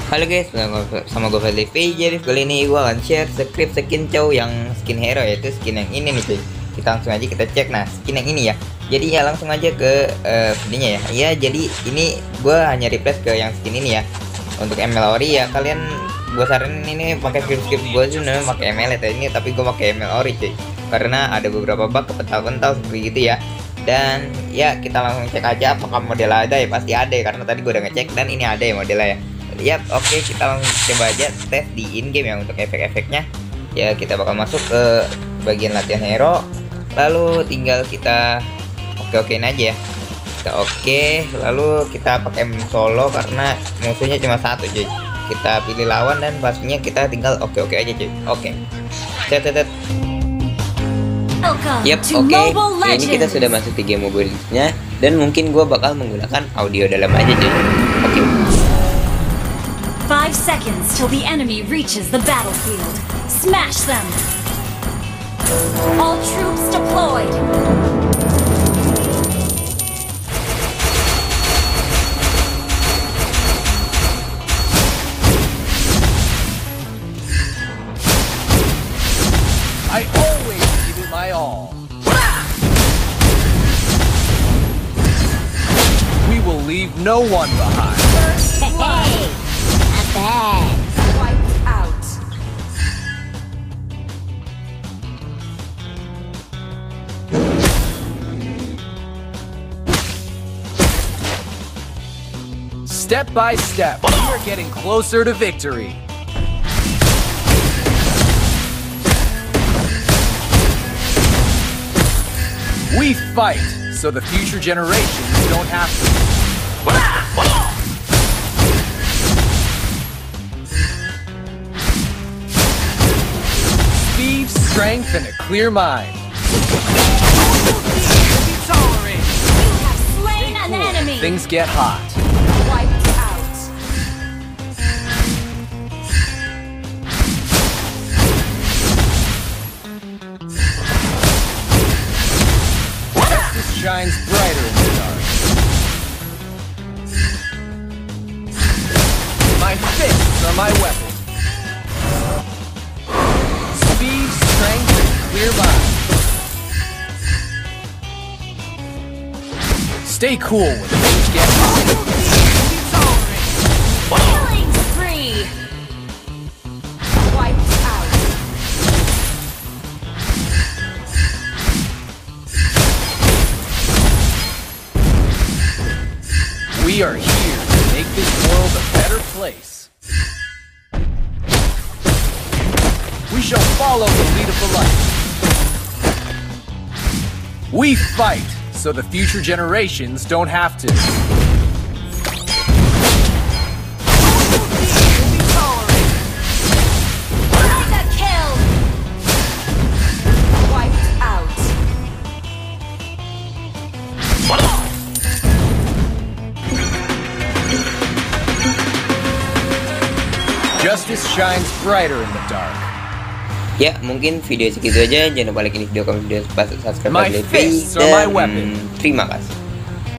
Halo guys, sama gue Felipe. Jadi kali ini gue akan share script skin Chou yang skin hero, yaitu skin yang ini nih cuy. Kita langsung aja kita cek. Nah, skin yang ini ya. Jadi ya langsung aja ke videonya ya. Ya, jadi ini gue hanya replace ke yang skin ini ya. Untuk ML ori ya, kalian gue saranin ini pakai script gue sih namanya pakai ML ya ini, tapi gue pakai ML ori cuy. Karena ada beberapa bug kepental-pental seperti gitu ya. Dan ya kita langsung cek aja apakah model ada ya, pasti ada ya, karena tadi gue udah ngecek dan ini ada ya modelnya ya. Yap, oke, kita langsung coba aja tes di in game ya untuk efek-efeknya. Ya kita bakal masuk ke bagian latihan hero, lalu tinggal kita oke-okein aja ya. Kita oke, lalu kita pakai solo karena musuhnya cuma satu cuy. Kita pilih lawan dan pastinya kita tinggal oke-oke aja cuy. Oke. Tet. Yap, oke. Ini kita sudah masuk di game mobile-nya dan mungkin gua bakal menggunakan audio dalam aja cuy. Oke. 5 seconds till the enemy reaches the battlefield. Smash them! All troops deployed! I always give it my all. We will leave no one behind. Hey! Wiped out. Step by step, we are getting closer to victory. We fight so the future generations don't have to. Speed, strength, and a clear mind. You have slain an enemy. Things get hot. Wiped out. Justice shines brighter in the dark. My fists are my weapon. Speed, strength, and clear mind. Stay cool when things get hot. Killing spree. Wiped out. We are here to make this world a better place. We shall follow the lead of the light. We fight so the future generations don't have to. Mega kill. Wiped out. Justice shines brighter in the dark. Ya, mungkin video segitu aja. Jangan lupa like ini video, komen video, subscribe, My dan fists are my weapon. terima kasih.